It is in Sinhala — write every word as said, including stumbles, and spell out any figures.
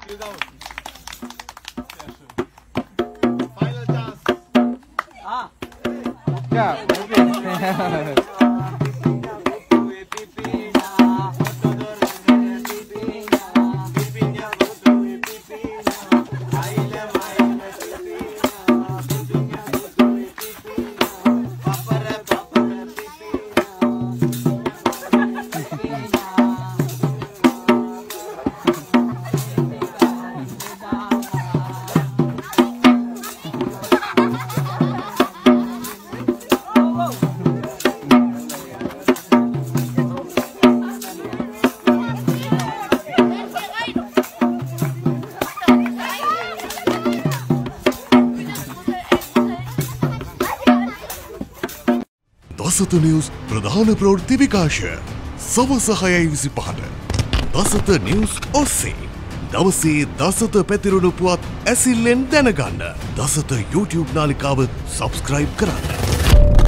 You go. Yeah, sure. Final chance. Ah. Yeah, okay. දසත නිවුස් ප්‍රධාන ප්‍රවෘත්ති විකාශය සවස හයයි විසිපහට දසත නිවුස් ඔස්සේ දවසේ දසත පැතිරුණු පුවත් ඇසිල්ලෙන් දැනගන්න දසත YouTube නාලිකාව සබස්ක්‍රයිබ් කරන්න.